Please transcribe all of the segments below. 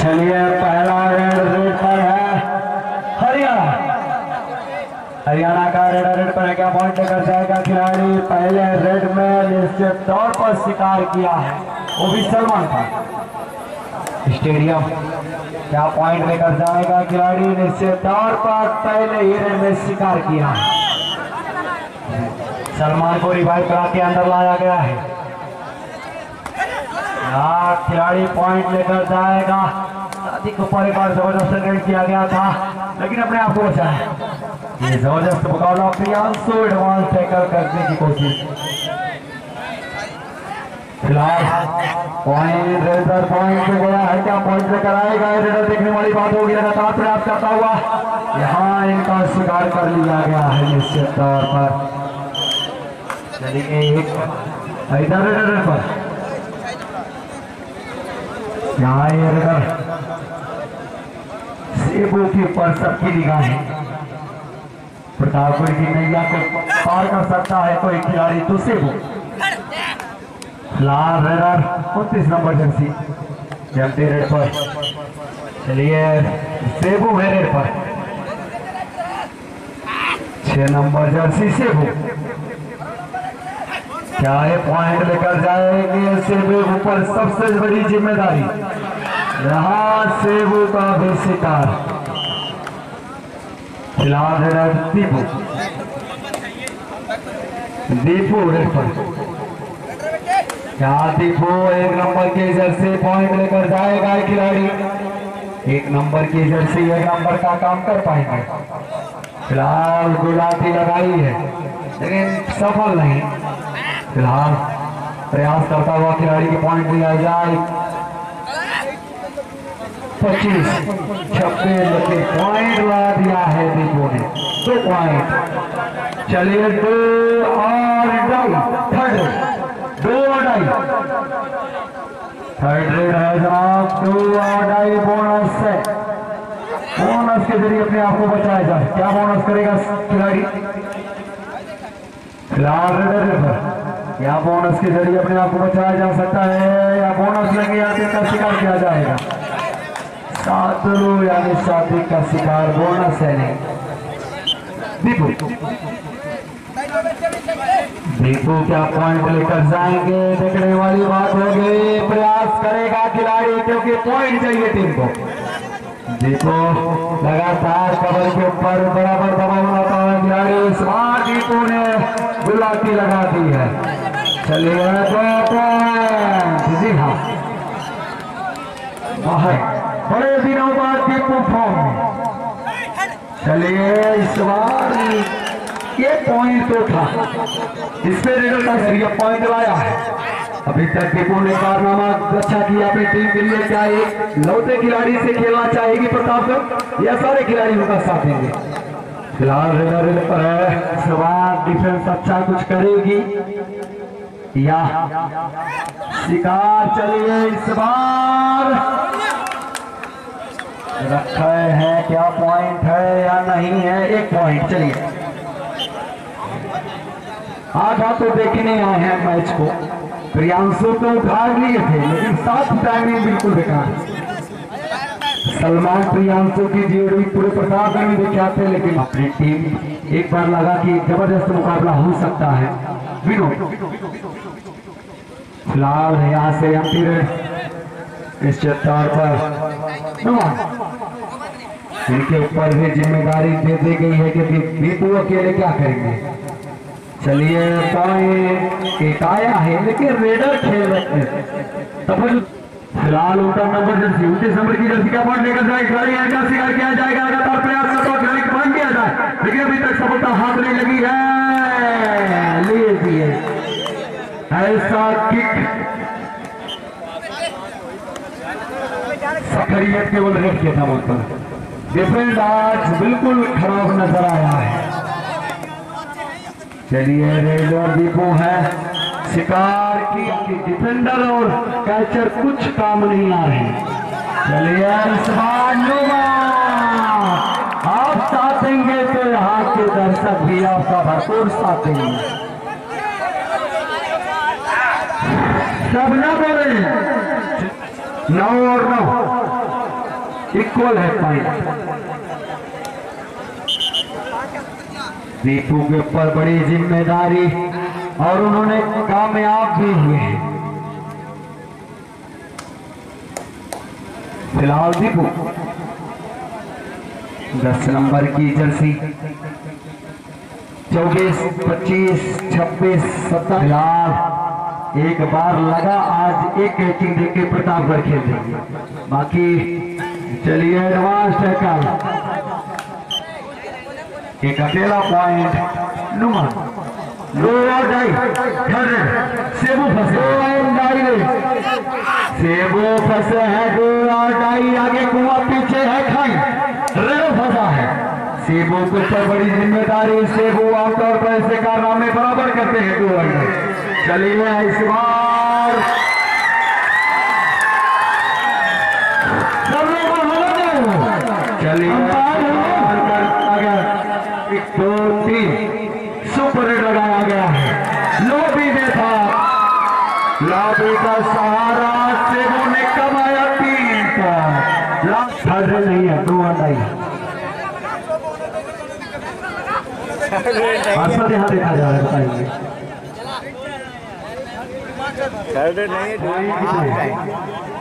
चलिए पहला रेड पर है हरियाणा। हरियाणा का रेड पर है, क्या पॉइंट लेकर जाएगा खिलाड़ी? पहले रेड में निश्चित तौर पर शिकार किया है, वो भी सलमान खान स्टेडियम। क्या पॉइंट लेकर जाएगा खिलाड़ी? निश्चित तौर पर पहले ही रेड में शिकार किया है। सलमान को रिवाइव करा के अंदर लाया गया है। खिलाड़ी पॉइंट लेकर जाएगा। शादी को पर एक बार जबरदस्त रेड किया गया था, लेकिन अपने आप को बचाया। ये जबरदस्त मुकाबला प्रियांशु एडवांस टैकल करने की कोशिश। फिलहाल पॉइंट रेडर पॉइंट पे गया है, क्या पॉइंट लेकर आएगा? रेडर देखने वाली बात होगी। लगातार प्रयास करता हुआ यहाँ इनका शिकार कर लिया गया है निश्चित तौर पर। चलिए इधर रेडर पर यहाँ ये रेडर सेबू के ऊपर सबकी निगाहें। प्रतापगढ़ की नैया को पार कर सकता है कोई खिलाड़ी तो सेबू। लाल रेडर 29 नंबर जर्सी जमते रेड पर। चलिए सेबू है रेड पर, 6 नंबर जर्सी सेबू। क्या ये पॉइंट लेकर जाएंगे? सेबू ऊपर सबसे बड़ी जिम्मेदारी, यहाँ सेबू का भी शिकार। फिलहाल दीपू दीपू रेड पर। क्या दीपू 1 नंबर की जर्सी पॉइंट लेकर जाएगा खिलाड़ी? 1 नंबर की जर्सी 1 नंबर का काम कर पाएंगे। फिलहाल गुलाटी लगाई है लेकिन सफल नहीं। फिलहाल प्रयास करता हुआ खिलाड़ी की पॉइंट लिया जाए। 25 26 लेकिन पॉइंट ला दिया है दीपू ने, 2 पॉइंट। चलिए 2 और डाई, थर्ड 2 और डाई, थर्ड रेड है जनाब। 2 और डाई बोनस है। बोनस के जरिए अपने आप को बचाया जाए। क्या बोनस करेगा खिलाड़ी? फिलहाल रेड या बोनस के जरिए अपने आप को बचाया जा सकता है, या बोनस लेंगे या का शिकार किया जाएगा। सातलू यानी शादी का शिकार बोनस है नहीं। दीपू दीपू क्या पॉइंट लेकर जाएंगे? देखने वाली बात होगी। प्रयास करेगा खिलाड़ी क्योंकि पॉइंट चाहिए टीम को। दीपू लगातार कवर के ऊपर बराबर दबाव बनाता है खिलाड़ी। इस बार दीपू ने गुलाटी लगा दी है। चलिए जी हाँ, बड़े दिनों बाद दीपू फॉर्म में। चलिए इस बार ये पॉइंट तो था, इस पे रेडर का जरिए पॉइंट लाया है। अभी तक दीपू ने कारनामा अच्छा किया अपनी टीम के लिए। क्या एक लौटे खिलाड़ी से खेलना चाहेगी प्रतापगढ़ या सारे खिलाड़ी उनका साथ देंगे? फिलहाल रेडर पर है। इस बार डिफेंस अच्छा कुछ करेगी या शिकार? चलिए इस बार रखा है, क्या पॉइंट है या नहीं है? 1 पॉइंट। चलिए आज आप तो देखने आए हैं मैच को। प्रियांशु तो भाग लिए थे लेकिन साथ टाइमिंग बिल्कुल बेकार। सलमान प्रियांशु की जोड़ी पूरे प्रतापगढ़ में दिखाते, लेकिन अपनी टीम एक बार लगा कि जबरदस्त मुकाबला हो सकता है। विनोद फिलहाल यहाँ से इस तौर पर इनके ऊपर भी जिम्मेदारी दे दी गई है कि दीपू अकेले क्या करेंगे। चलिए पॉइंट एक आया है लेकिन रेडर खेल रहे हैं। फिलहाल उनका नंबर जर्सी 29 नंबर की जर्सी का पॉइंट लेकर जाए खिलाड़ी का शिकार किया जाएगा। लगातार प्रयास करता हुआ खिलाड़ी को पॉइंट दिया जाए लेकिन अभी तक सफलता हाथ नहीं लगी है। ले दिए ऐसा किक सफरियत केवल रेड किया था मुझ पर। डिफेंस आज बिल्कुल खराब नजर आया है। चलिए रेडर दीपू है, शिकार की डिफेंडर और कैचर कुछ काम नहीं आ रहे। चलिए इस बार आप साथ देंगे तो यहाँ के दर्शक भी आपका भरपूर साथ देंगे। सब न बोले 9 और 9 इक्वल है पॉइंट। दीपू के ऊपर बड़ी जिम्मेदारी और उन्होंने कामयाब भी हुए हैं। फिलहाल दीपू 10 नंबर की जर्सी 24, 25, 26, 27। फिलहाल एक बार लगा, आज एक कैचिंग देके प्रतापगढ़ खेल देंगे। बाकी चलिए एडवांस टैकल, एक अकेला पॉइंट नुमान सेबू फंसे, सेबू फंसे है 2 आगे कुआं पीछे है खाई, रेडो फंसा है। सेबू के ऊपर बड़ी जिम्मेदारी, सेबू आमतौर पर ऐसे कारनामे बराबर करते हैं 2 रन। चलिए इस बार चलिए 1, 2, 3 सुपर हिट लगाया गया है। लॉबी में था, लॉबी का सहारा, सेबू ने कमाया 3 पर। लास्ट थर्ड नहीं है, 2 रन आई। यहाँ देखा जा रहा है, बताइए थर्ड नहीं है।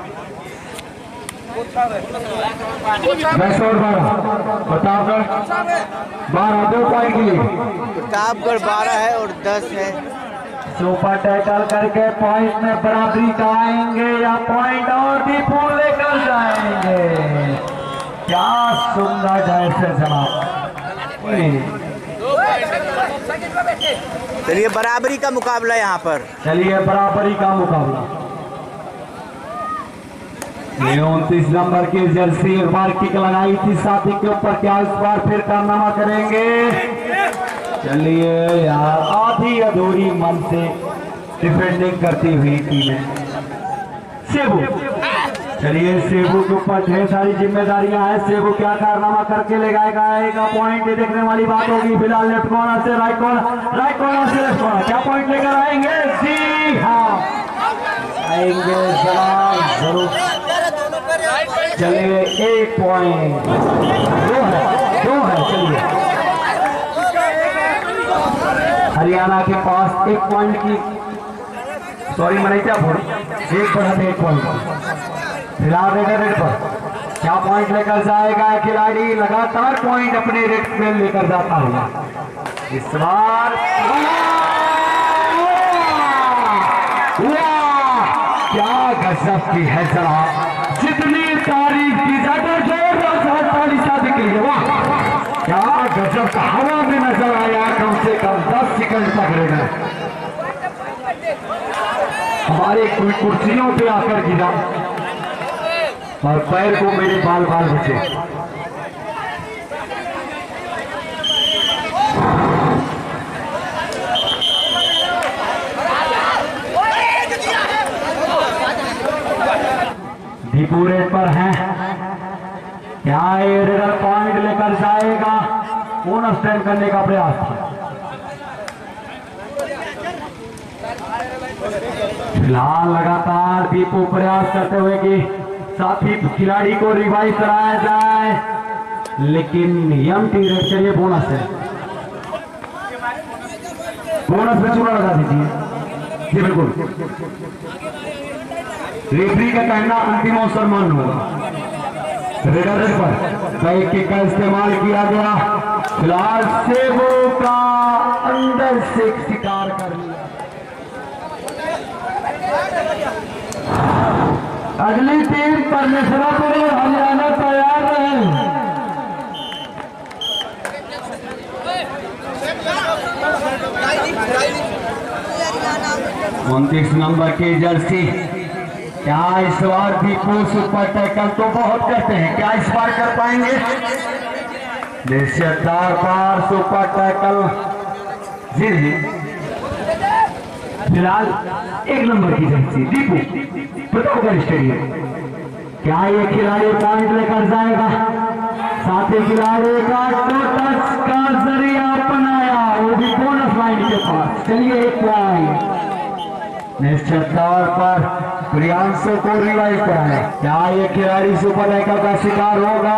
10 और 12 प्रतापगढ़ 12, 2 पॉइंट के लिए प्रतापगढ़ 12 है और 10 है। सुपर टैकल करके पॉइंट में बराबरी का आएंगे या पॉइंट और दीपू लेकर जाएंगे। क्या सुंदर जैसे जनाब। चलिए बराबरी का मुकाबला यहाँ पर, चलिए बराबरी का मुकाबला। 29 नंबर की जर्सी एक बार किक लगाई थी साथी के ऊपर, क्या इस बार फिर कारनामा करेंगे? चलिए यार, आधी अधूरी मन से डिफेंडिंग करती हुई टीम सेबू। चलिए सेबू के ऊपर ढेर सारी जिम्मेदारियां हैं, सेबू क्या कारनामा करके ले जाएगा पॉइंट, ये देखने वाली बात होगी। फिलहाल लेफ्ट कॉर्नर से राइट कॉर्नर से लेफ्ट कॉर्नर, क्या पॉइंट लेकर आएंगे? जी हाँ आएंगे जरूर। चलिए 1 पॉइंट, 2 है। चलिए हरियाणा के पास 1 पॉइंट की, सॉरी मनीषा बोल 1 बढ़त 1 पॉइंट। फिलहाल रेड पर क्या पॉइंट लेकर जाएगा खिलाड़ी? लगातार पॉइंट अपने रेड पे लेकर जाता हुआ इस बार। क्या गजब की है जनाब, जितनी तारीफ की जाए जोरदार ताली शादी के लिए। वाह क्या गजब का, हवा में नजर आया, कम से कम 10 सेकंड तक रह गए। हमारे कोई कुर्सियों पे आकर गिरा और पैर को मेरे बाल बचे। दीपू रेड पर है, क्या ये रेडर पॉइंट लेकर जाएगा? पूर्ण स्टैंड करने का प्रयास था। फिलहाल लगातार दीपू प्रयास करते हुए कि साथी खिलाड़ी को रिवाइव कराया जाए, लेकिन एमटी रेड के लिए बोनस है, बोनस में चूड़ा लगा दीजिए। जी बिल्कुल, रेफरी का कहना अंतिम अवसर मान होगा। रेडर पर बैक किक का इस्तेमाल किया गया। फिलहाल सेबू का अंदर से शिकार कर लिया। अगली टीम परमेश्वरपुर हरियाणा तैयार रहे। उनतीस नंबर की जर्सी, क्या इस बार दीपू सुपर टैकल तो बहुत करते हैं, क्या इस बार कर पाएंगे? निश्चितदार बार सुपर टैकल। जी फिलहाल 1 नंबर की जर्सी दीपू प्रतापगढ़ स्टेडियम, क्या ये खिलाड़ी पॉइंट लेकर जाएगा? साथी खिलाड़ी का टच का जरिया अपनाया, वो भी बोनस लाइन के पास। चलिए 1 पॉइंट निश्चित तौर पर प्रियांशु को रिवाइव कराए। क्या ये खिलाड़ी सुपर रैंकर का शिकार होगा?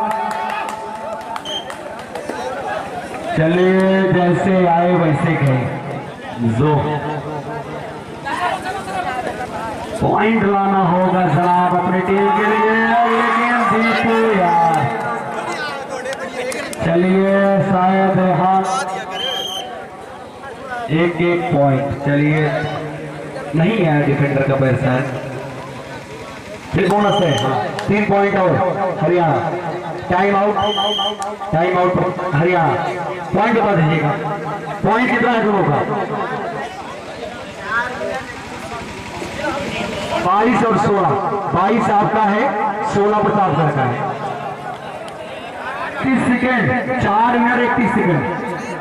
चलिए जैसे आए वैसे गए। जो पॉइंट लाना होगा जनाब अपनी टीम के लिए, लेकिन दीपू यार चलिए शायद हाँ एक पॉइंट। चलिए नहीं है डिफेंडर का पैर शायद, फिर बोनस है। हाँ 3 पॉइंट और Haryana. Time out Haryana. Point बता दीजिएगा, पॉइंट कितना है दोनों का? 22 और 16। 22 आपका है, 16 प्रतापगढ़ का है। 30 सेकेंड, 4 मिनट 31 सेकेंड।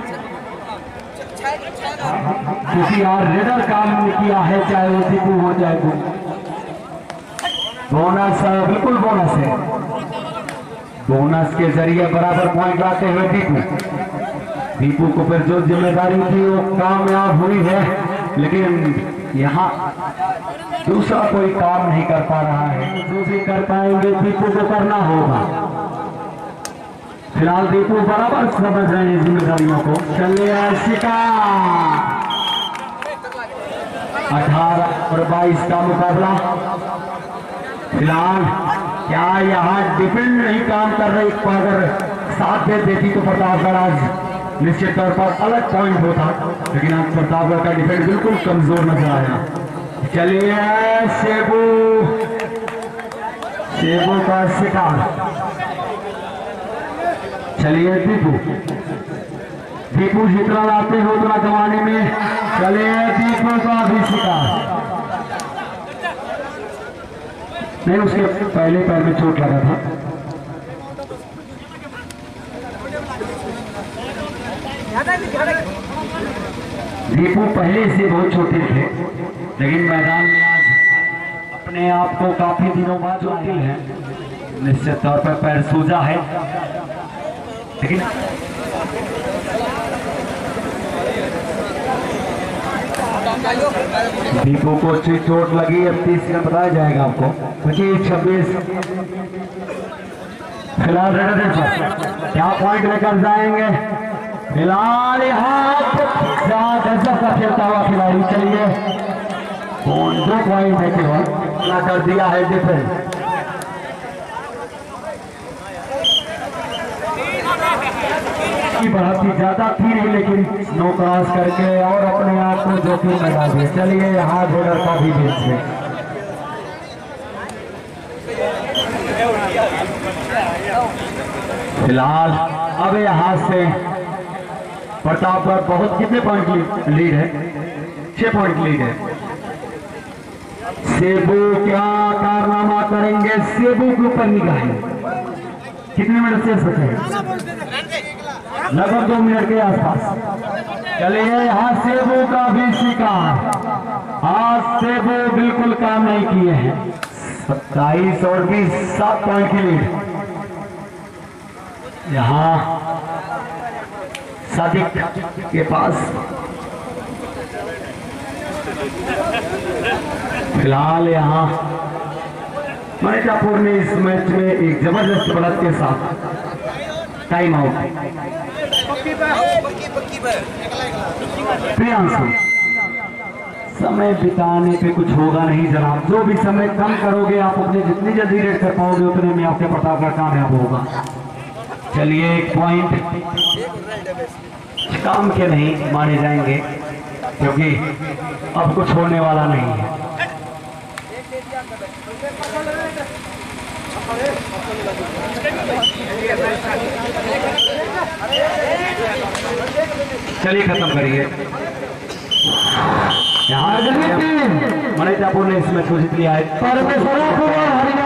क्योंकि यार रेडर काम नहीं किया है, चाहे वो दीपू हो चाहे वो। बोनस बिल्कुल बोनस है। बोनस के जरिए बराबर पॉइंट लाते हुए दीपू को फिर जो जिम्मेदारी थी वो कामयाब हुई है, लेकिन यहाँ दूसरा कोई काम नहीं कर पा रहा है। जो भी कर पाएंगे दीपू को करना होगा। फिलहाल दीपू बराबर समझ रहे हैं जिम्मेदारियों को। चलिए शिकार 18 और 22 का मुकाबला। फिलहाल क्या यहाँ डिफेंड नहीं काम कर रही? अगर साथ दे देती तो प्रतापगढ़ आज निश्चित तौर पर अलग पॉइंट होता, लेकिन आज प्रतापगढ़ का डिफेंड बिल्कुल कमजोर नजर आया। चलिए सेबू का शिकार। चलिए दीपू जितना लाते हो उतना जमाने में। चलिए दीपू का भी शिकार। नहीं, उसके पहले पैर में चोट लगा था। दीपू पहले से बहुत छोटे थे, लेकिन मैदान में आज अपने आप को काफी दिनों बाद चोटिल है। निश्चित तौर पर पैर सूजा है, लेकिन दीपू को अच्छी चोट लगी। अब 30 सेकंड बताया जाएगा आपको। 25-26 फिलहाल रेडर क्या पॉइंट लेकर जाएंगे? फिलहाल यहाँ गजब का खेलता हुआ खिलाड़ी। चलिए 2 पॉइंट है केवल कर दिया है डिफेंस। बढ़ती ज्यादा थी नहीं, लेकिन नो क्रॉस करके और अपने आप को जोखिम में डाल दिया। चलिए यहाँ बॉर्डर का भी बेच है। फिलहाल अब यहाँ से प्रतापगढ़ बहुत कितने पॉइंट लीड है? 6 पॉइंट लीड है। सेबू क्या कारनामा करेंगे? सेबू के ऊपर निगाहें। कितने मिनट से बचे? लगभग 2 मिनट के आसपास। चलिए यहाँ सेबू का भी शिकार। आज सेबू बिल्कुल काम नहीं किए हैं। 27 और 20 7 पॉइंट की लीड। यहाँ सादिक के पास फिलहाल यहाँ मणिकापुर ने इस मैच में एक जबरदस्त बढ़त के साथ टाइम आउट। प्रियांशु समय बिताने पे कुछ होगा नहीं जनाब। जो भी समय कम करोगे आप अपने जितनी जल्दी रेड कर पाओगे उतने में आपके प्रतापगढ़ कामयाब होगा। चलिए 1 पॉइंट काम के नहीं माने जाएंगे, क्योंकि अब कुछ होने वाला नहीं है। चलिए खत्म करिए। यहाँ मणिकापुर ने इस मैच को जीत लिया है।